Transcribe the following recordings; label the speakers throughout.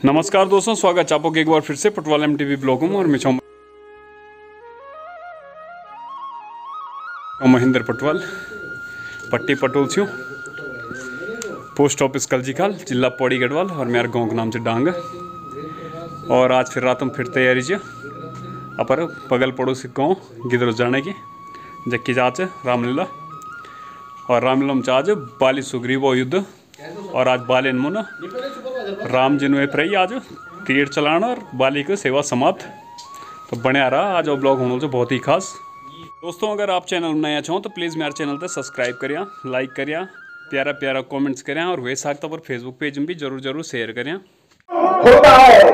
Speaker 1: नमस्कार दोस्तों, स्वागत है आपको एक बार फिर से पटवाल MTV ब्लॉग में। और मैं छूँ महेंद्र पटवाल, पट्टी पटोल छूँ, पोस्ट ऑफिस कलजीखाल, जिला पौड़ी गढ़वाल और मेरे गांव का नाम से डांग। और आज फिर रात में फिर तैयारी है अपर बगल पड़ोसी गाँव गिदरो जाने की, जक्की आज रामलीला। और रामलीला में आज बाली सुग्रीव युद्ध। और आज बालेन मुन राम जी ने प्रई आज तीर चलाना और बाली की सेवा समाप्त। तो बने रहा आज वो ब्लॉग होने से बहुत ही खास। दोस्तों अगर आप चैनल में नया चाहो तो प्लीज़ मेरे चैनल पे सब्सक्राइब करिए, लाइक करिए, प्यारा प्यारा कमेंट्स करें और वैसे आगे पर फेसबुक पेज में भी जरूर शेयर करें।
Speaker 2: होता है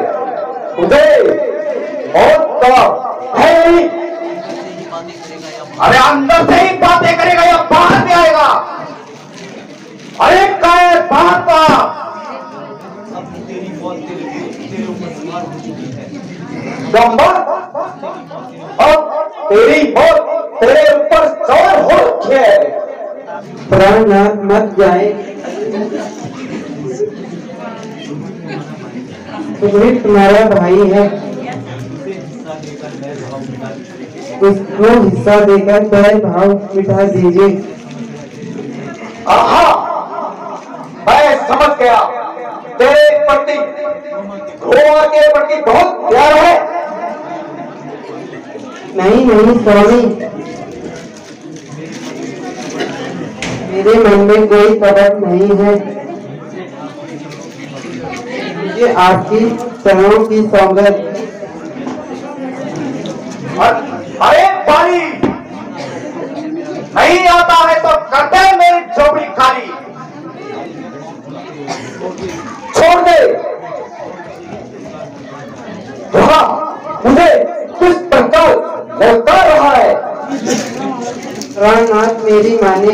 Speaker 2: अरे अंदर से ही बातें करेगा या बाहर से आएगा? अरे काय बाहर का तेरी मौत तेरे ऊपर सवार हो रखी है।
Speaker 3: प्राणनाथ मत जाए, सुग्रीव तुम्हारा भाई है, उसको हिस्सा देकर बैर भाव मिटा दीजिए।
Speaker 2: आहा, मैं समझ गया, तेरे प्रति गोवा के प्रति बहुत प्यार है।
Speaker 3: नहीं नहीं स्वामी, मेरे मन में कोई कपट नहीं है। मुझे आपकी चरणों की सौगंध।
Speaker 2: अरे भाई, नहीं आता है तो करते है मेरी झोपड़ी खाली, छोड़ दे। मुझे किस प्रकार लगता रहा है?
Speaker 3: प्राणनाथ मेरी माने,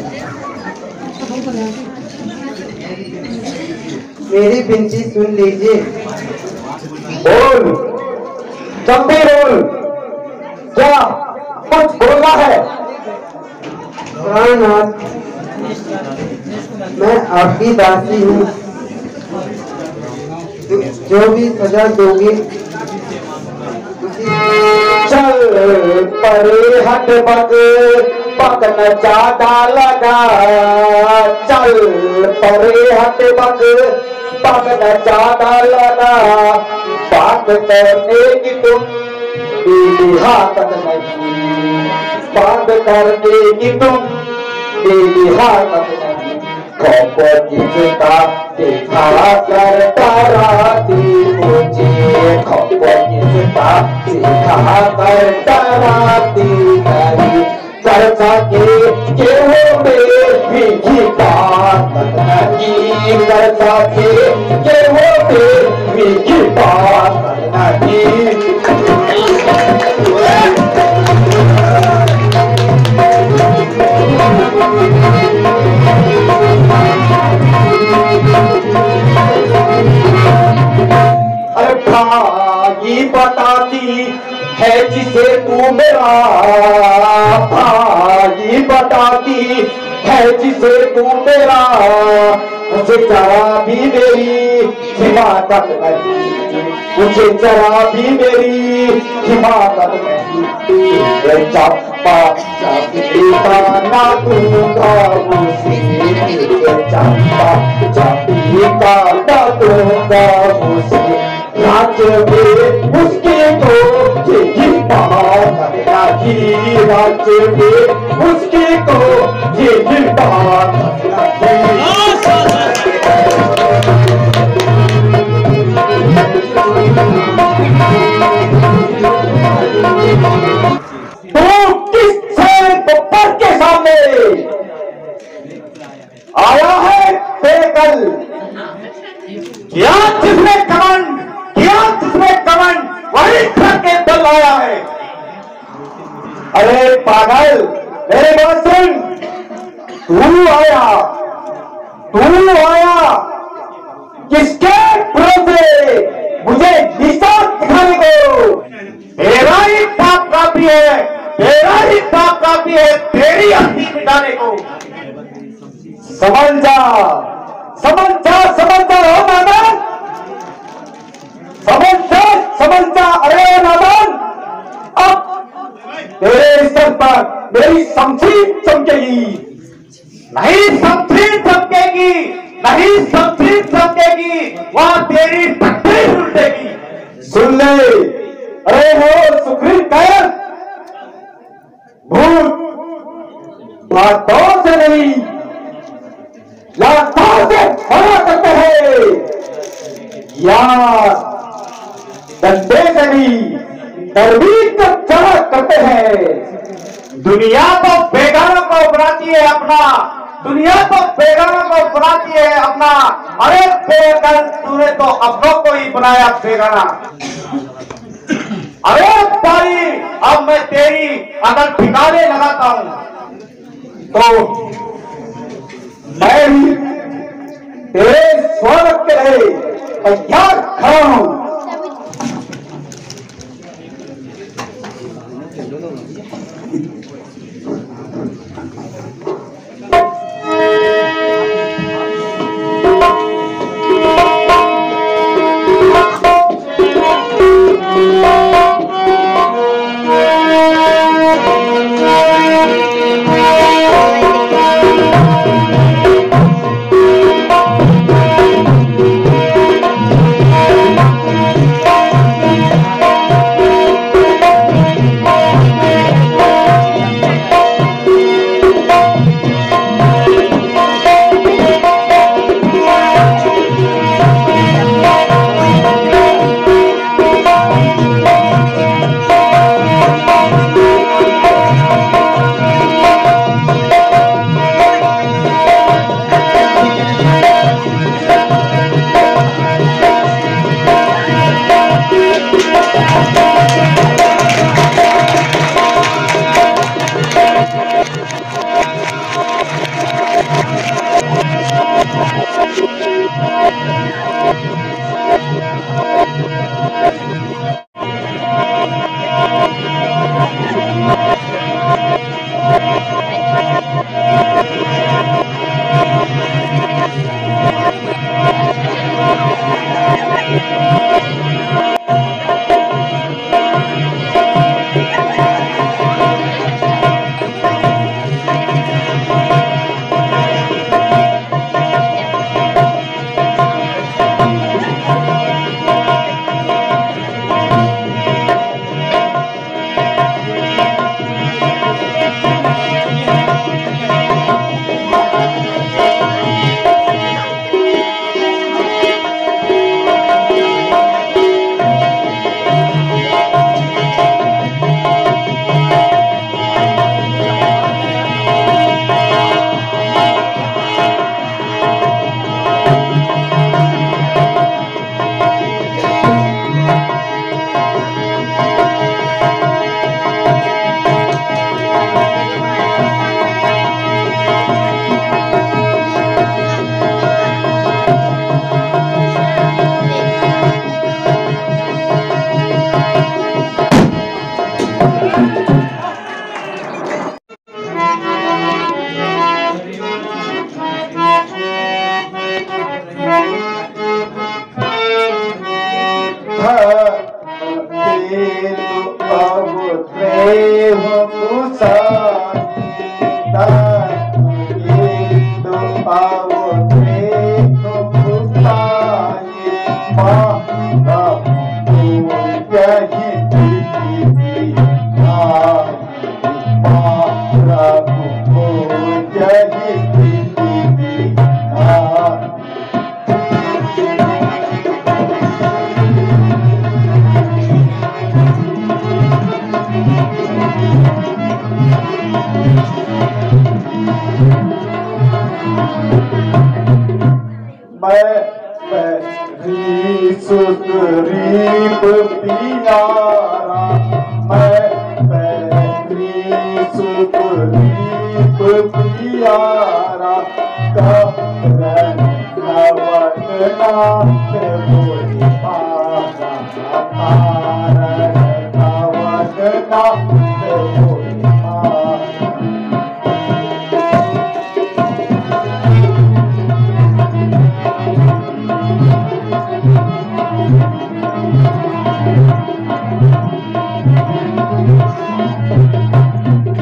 Speaker 3: मेरी विनती सुन लीजिए।
Speaker 2: बोल, जल्दी बोल, क्या कुछ बोलना है?
Speaker 3: प्राणनाथ, मैं आपकी दासी हूँ, जो भी सजा दोगे
Speaker 2: चल परे हट बग पग न ज्यादा लगा, चल परे हट बग पग न ज्यादा लगा। बात करने की तुम मेरी हाकत नहीं, बात करने की तुम मेरी हाकत नहीं। खौफ जिसका देखा करता राती मुझे, खौफ जिसका देखा करता राती नहीं कर सके कि वो मेरी बात नहीं कर सके कि वो मेरी बात नहीं। अरे भाई बताती है जिसे तू मेरा, भाई बताती है जिसे तू मेरा, मुझे जरा भी मेरी हिमाकत नहीं, मुझे जरा भी मेरी हिमाकत नहीं। चंपा चंपा ना दूंगा उसे, चंपा चंपा ना दूंगा उसे। राज्य में उसके तो यही बात करना ही, राज्य में उसके तो यही बात करना तो किससे बब्बर के सामने आया है बेकल? क्या जिसने कमंड किया, जिसने कमंड वही करके बल आया है। अरे पागल, मेरे बात सुन, तू आया किसके भरोसे मुझे निशान दिखाने को? तेरा ही पाप काफी है, तेरा ही पाप काफी है तेरी हस्ती मिटाने को। समझ जा, समझ जा, समझ जा। हो माना नहीं समझी समझेगी, वहां तेरी टट्टी उल्टेगी। सुन ले, अरे हो सुखरीत कर, भूत बातों से नहीं लातों से भरा करते हैं, यार डंडे से नहीं तरबीज का चढ़ा करते हैं। दुनिया तो बेगाना को बनाती है अपना, दुनिया तो बेगाना को बनाती है अपना। अरे बेगन तूने तो अपनों को ही बनाया बेगाना। अरे भाई अब मैं तेरी अगर ठिकाने लगाता हूं तो मैं भी तेरे स्वागत के लिए तैयार खड़ा हूं।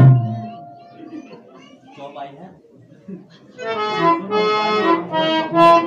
Speaker 4: जॉब आई है।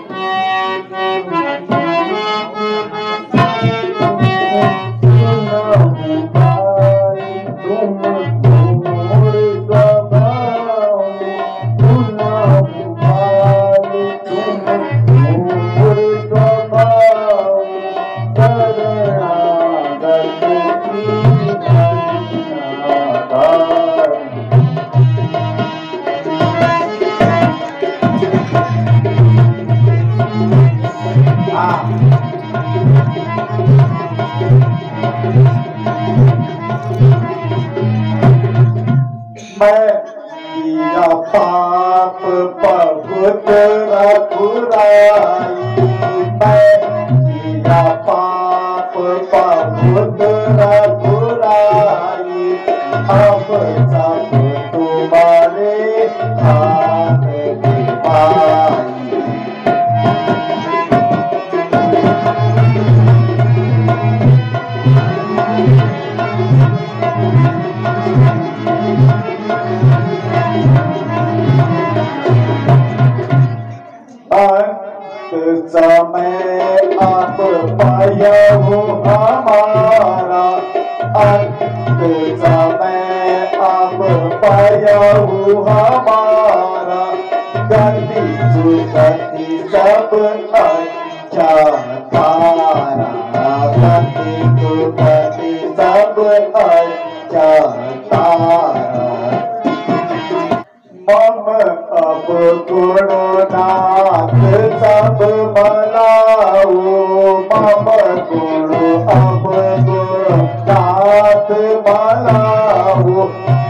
Speaker 2: मैं किया पाप बहुत रघुराई, मैं किया पाप बहुत रघुराई, अब सब तुम्हारे हाथ में पाई। समय अब पाया हो हमारा, अंत समय अब पाया हो हमारा, गति सुगति सब अच्छा तारा, गति सुगति सब अच्छा तारा। मम अब गुणनाथ सब भलाओ, मम गुण अब गुणनाथ भलाओ,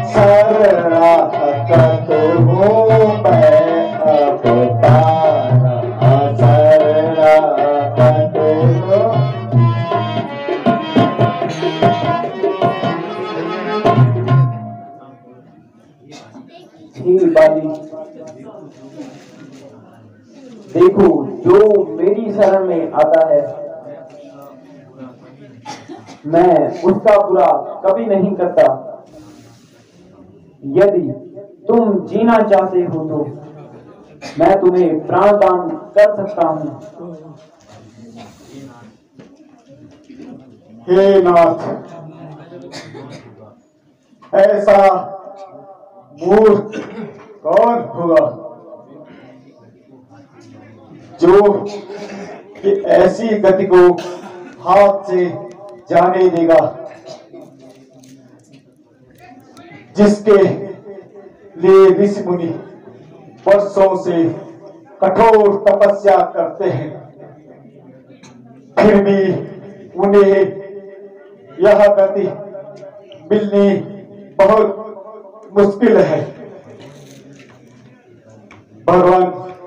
Speaker 2: शरणागत हूँ मैं अब तारा, शरणागत हूँ।
Speaker 3: हे बाली, देखो जो मेरी शरण में आता है मैं उसका बुरा कभी नहीं करता। यदि तुम जीना चाहते हो तो मैं तुम्हें प्राण दान कर सकता हूँ।
Speaker 2: हे नाथ, ऐसा मूर्ख कौन होगा जो कि ऐसी गति को हाथ से जाने देगा, जिसके लिए ऋषि मुनि वर्षों से कठोर तपस्या करते हैं, फिर भी उन्हें यह गति मिलनी बहुत मुश्किल है। भगवान